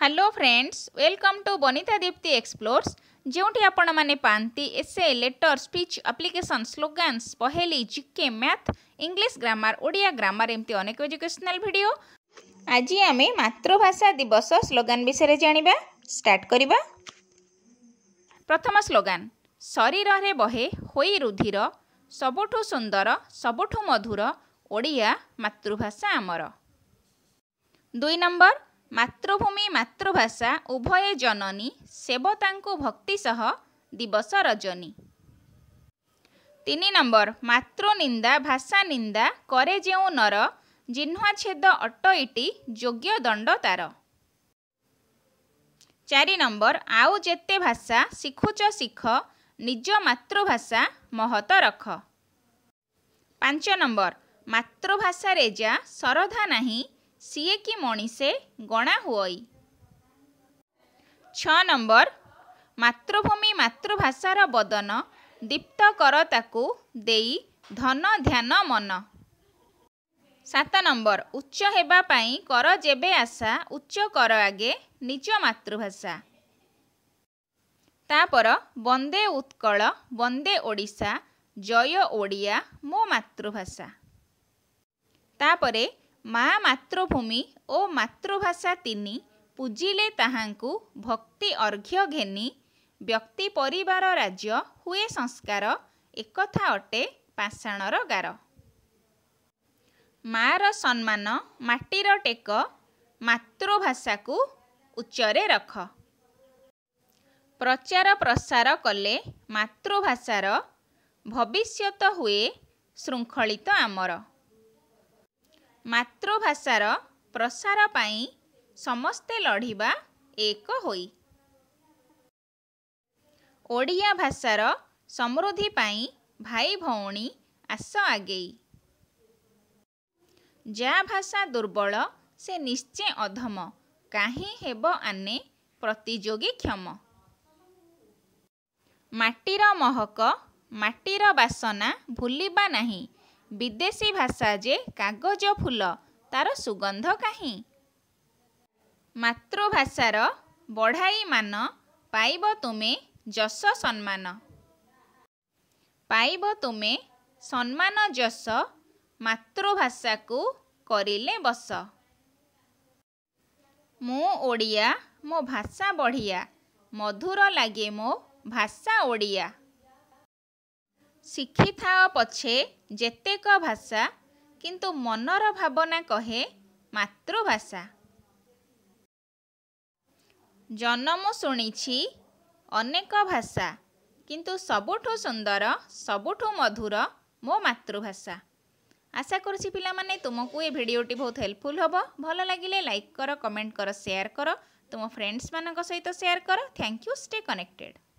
Hello friends, welcome to Banita Dipti explores जोटी आपण माने पांती essay letter speech application slogans पहेली GK math English grammar Odia grammar एमती अनेक एजुकेशनल वीडियो। आज आम मातृभाषा दिवस स्लोगान विषय जानिबा स्टार्ट करिबा। प्रथम स्लोगान शरीर रे बहे होई रुधिर सबुठु सुंदर सबुठु मधुर ओडिया मातृभाषा आमर। 2 नंबर मातृभूमि मातृभाषा उभय जननी सेवतांकु भक्ति सह दिवस रजनी। 3 नंबर मातृनिंदा भाषा निंदा करे जेउ नर जिह्वा छेद अटईटी योग्य दंड तार। 4 नंबर आउ जेते भाषा शिखुच शिख निज मातृभाषा महत रख। 5 नंबर मातृभाषा रे जा सरधा नाही सीए की मणिसे गणा हुई। 6 नंबर मातृभूमि मातृभाषार बदन दीप्त कर ताकू देई धन ध्यान मन। 7 नंबर उच्च हेबा पाई कर जेबे आशा उच्च कर आगे निज मातृभाषा। तापर वंदे उत्कल वंदे ओडिशा जय ओडिया मो मातृभाषा। तापरे माँ मातृभूमि ओ मातृभाषा तिनी पूजिले ताहांकु भक्ति अर्घ्य घेनी व्यक्ति परिवार राज्य हुए संस्कार एकथा अटे पाषाणर गार। मार सम्मान माटीर टेक मातृभाषा को उच्चरे रख। प्रचार प्रसार कले मातृभाषार भविष्यत हुए श्रृंखलित आमर। मातृभाषार प्रसार पाई समस्ते लढ़िबा एक होई। ओडिया भाषार समृद्धि पाई भाई भौणी आस आगेई। जा भाषा दुर्बल से निश्चय अधम काहीं हेब आने प्रतियोगी क्षम। माटीर महक माटीर बासना भूलिबा नहीं विदेशी भाषा जे कागज फूल तार सुगंध काहीं। मातृभाषार बढ़ाई मान पाइब तुमे जस सम्मान। पाइब तुमे सम्मान जस मातृभाषा को करिले बस। मो ओडिया मो भाषा बढ़िया मधुर लागे मो भाषा ओडिया। शिखि थाओ पछे जेतेक भाषा किंतु मनर भावना कहे मातृभाषा। जन्म शुणिछि अनेक भाषा किंतु सबुठु सुंदर सबुठु मधुर मो मातृभाषा। आशा करुछि पिला माने तुमको ये भिडियोटी बहुत हेल्पफुल हबो। भल लागिले लाइक कर कमेंट कर शेयर कर तुम फ्रेंड्स मानक सहित शेयर कर। Thank you. Stay connected.